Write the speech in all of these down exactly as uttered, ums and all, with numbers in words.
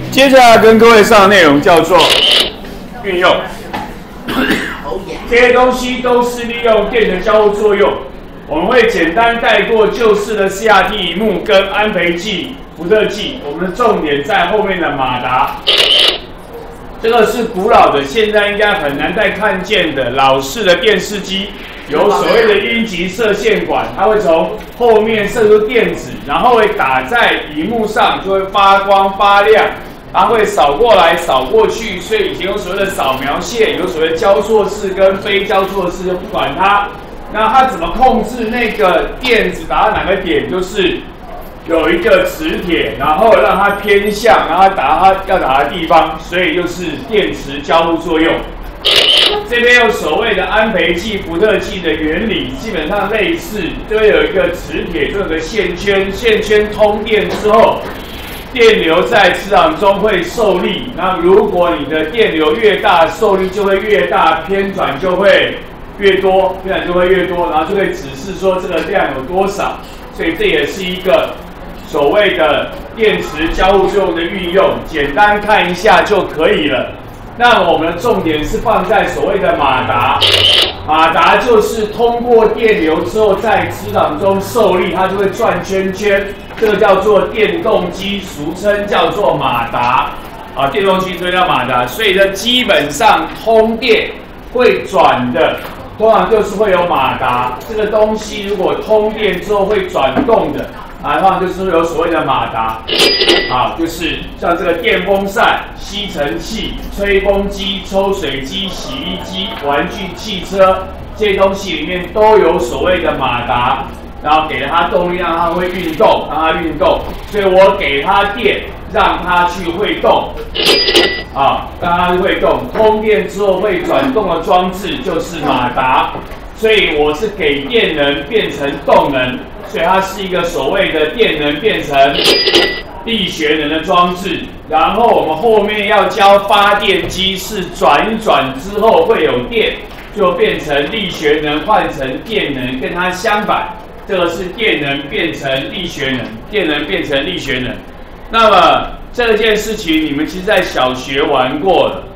接下来跟各位上的内容叫做运用，这些东西都是利用电的交互作用。我们会简单带过旧式的 C R T 萤幕跟安培剂、福特剂，我们的重点在后面的马达。这个是古老的，现在应该很难再看见的老式的电视机，有所谓的阴极射线管，它会从后面射出电子，然后会打在萤幕上，就会发光发亮。它会扫过来、扫过去，所以以前有所谓的扫描线，有所谓交错式跟非交错式，就不管它。那它怎么控制那个电子打到哪个点？就是有一个磁铁，然后让它偏向，然后打它要打的地方，所以就是电磁交互作用。这边有所谓的安培剂、福特剂的原理，基本上类似，就会有一个磁铁，就有个线圈，线圈通电之后。电流在磁场中会受力，那如果你的电流越大，受力就会越大，偏转就会越多，偏转就会越多，然后就会指示说这个量有多少。所以这也是一个所谓的电磁交互作用的运用，简单看一下就可以了。那我们的重点是放在所谓的马达，马达就是通过电流之后在磁场中受力，它就会转圈圈。这个叫做电动机，俗称叫做马达啊，电动机所以叫马达。所以呢，基本上通电会转的，通常就是会有马达。这个东西如果通电之后会转动的，啊，通常就是会有所谓的马达啊，就是像这个电风扇、吸尘器、吹风机、抽水机、洗衣机、玩具汽车这些东西里面都有所谓的马达。然后给了它动力，让它会运动，让它运动。所以我给它电，让它去会动，啊，让它会动。通电之后会转动的装置就是马达。所以我是给电能变成动能，所以它是一个所谓的电能变成力学能的装置。然后我们后面要教发电机是转一转之后会有电，就变成力学能换成电能，跟它相反。这个是电能变成力学能，电能变成力学能。那么这件事情你们其实在小学玩过了。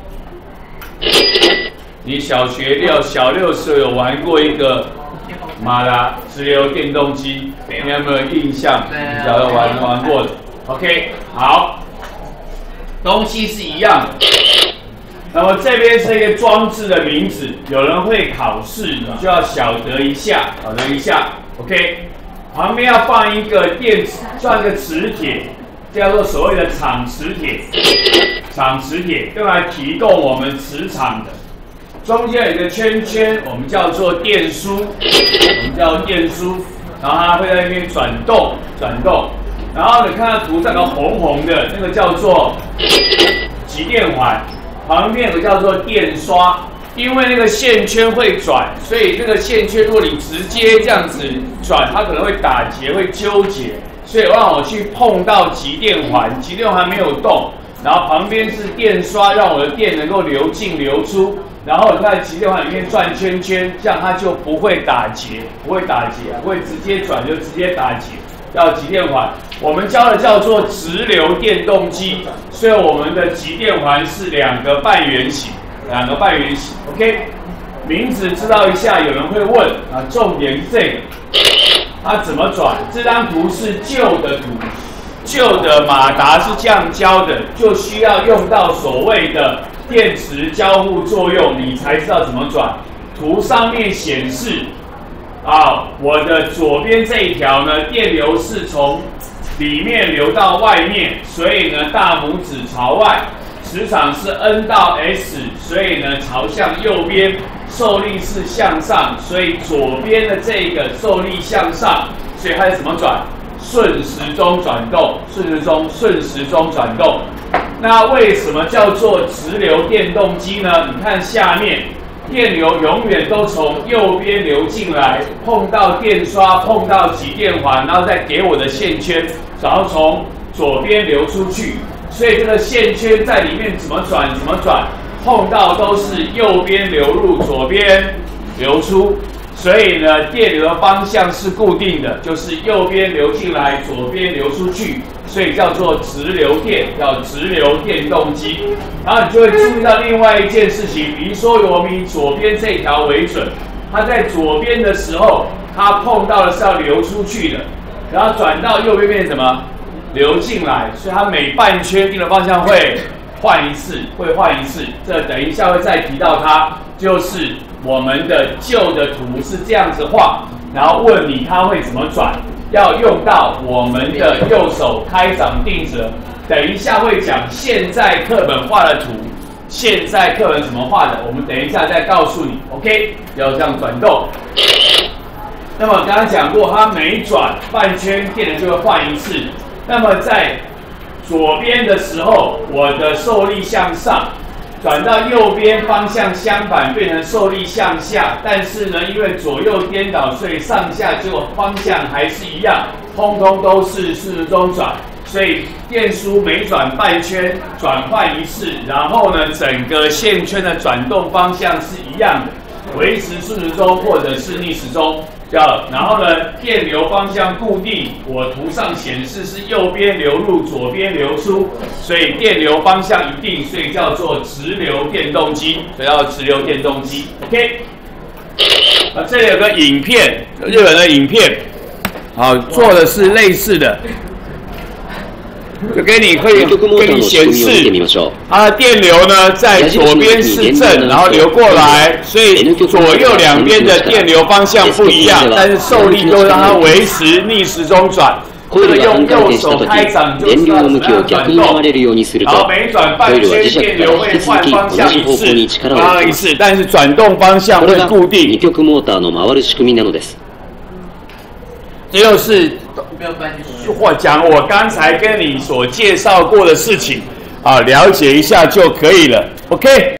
你小学六小六时候有玩过一个马达直流电动机，你有没有印象？你小时候玩玩过的。OK， 好，东西是一样的。那么这边是一个装置的名字，有人会考试，你就要晓得一下，晓得一下。OK， 旁边要放一个电池，放一个磁铁，叫做所谓的场磁铁。场磁铁用来提供我们磁场的。中间有一个圈圈，我们叫做电枢，我们叫电枢，然后它会在那边转动，转动。然后你看到图上有个红红的，那个叫做极电环，旁边有个叫做电刷。因为那个线圈会转，所以这个线圈如果你直接这样子转，它可能会打结，会纠结。所以让我去碰到极电环，极电环没有动，然后旁边是电刷，让我的电能够流进流出。然后你看极电环里面转圈圈，这样它就不会打结，不会打结，不会直接转就直接打结。叫极电环，我们教的叫做直流电动机，所以我们的极电环是两个半圆形。两个半圆形 ，OK， 名字知道一下，有人会问啊，重点是这个，它怎么转？这张图是旧的图，旧的马达是这样教的，就需要用到所谓的电磁交互作用，你才知道怎么转。图上面显示，啊，我的左边这一条呢，电流是从里面流到外面，所以呢，大拇指朝外。磁场是 N 到 S， 所以呢朝向右边，受力是向上，所以左边的这个受力向上，所以它是怎么转？顺时钟转动，顺时钟，顺时钟转动。那为什么叫做直流电动机呢？你看下面，电流永远都从右边流进来，碰到电刷，碰到极电环，然后再给我的线圈，然后从左边流出去。所以这个线圈在里面怎么转怎么转，碰到都是右边流入，左边流出。所以呢，电流的方向是固定的，就是右边流进来，左边流出去。 所以叫做直流电，叫直流电动机。然后你就会注意到另外一件事情，比如说我们以左边这条为准，它在左边的时候，它碰到的是要流出去的，然后转到右边变成什么？流进来，所以它每半圈定的方向会换一次，会换一次。这等一下会再提到它，就是我们的旧的图是这样子画，然后问你它会怎么转，要用到我们的右手开掌定则。等一下会讲现在课本画的图，现在课本怎么画的，我们等一下再告诉你 ，OK？ 要这样转动。那么刚刚讲过，它每转半圈电能就会换一次。那么在左边的时候，我的受力向上，转到右边方向相反，变成受力向下。但是呢，因为左右颠倒，所以上下就方向还是一样，通通都是顺时钟转。所以电梳每转半圈转换一次，然后呢，整个线圈的转动方向是一样的，维持顺时钟或者是逆时钟。然后呢，电流方向固定，我图上显示是右边流入，左边流出，所以电流方向一定，所以叫做直流电动机，所以叫直流电动机。OK， 啊，这里有个影片，日本的影片，好，做的是类似的。就给你可以给你显示，它的电流呢在左边是正，然后流过来，所以左右两边的电流方向不一样，但是受力都让它维持逆时钟转。这个用右手开掌就知道怎么样转动，然后每转半圈电流会换方向一次，换一次，但是转动方向会固定。这就是或讲我刚才跟你所介绍过的事情啊，了解一下就可以了。OK。